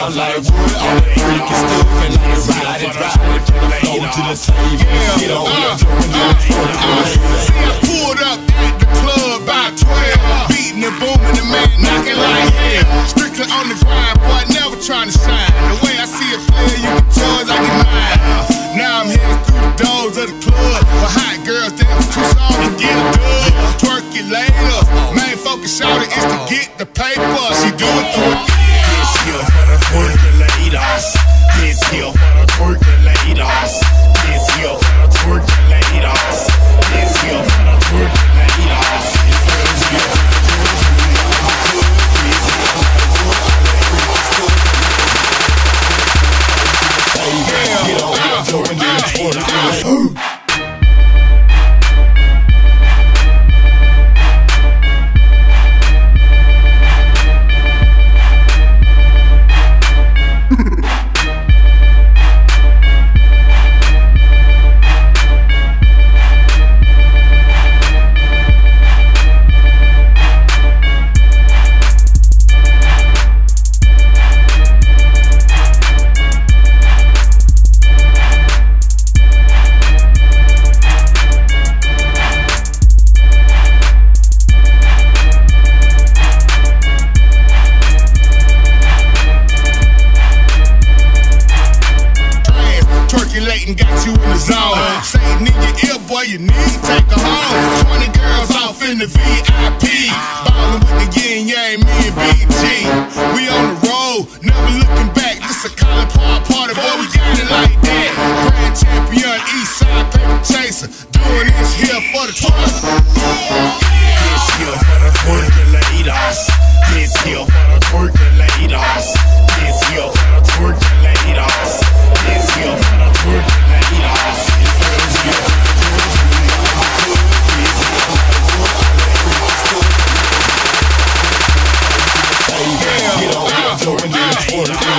sound like wood. All that freaky stuff and let it ride it, from the floor to the table. Get on up, see, I pulled up at the club by 12, beating and booming, the man knocking like hell. Strictly on the grind, boy, never trying to shine. The way I see a player, you can choose, I get mine. Now I'm heading through the doors of the club, but hot girls dance too soft to get a dub. Twerk it later, main focus shouting is to get the paper. She do it through it. This here for the twerkulators. This here for the twerkulators. This here for the twerkulators. This here for the twerkulators. Got you in the zone. Satan in your ear, boy, you need to take her home. 20 girls off in the VIP, ballin' with the yin yang, me and BG. We on the road, never looking back. This a College Park party, boy, we got it like that. Grand champion, east side paper chaser, doing this here for the twerk. This here for the twerkulators. This here for the twerkulators. This here for the twerkulators. This here for the twerkulators. Get on,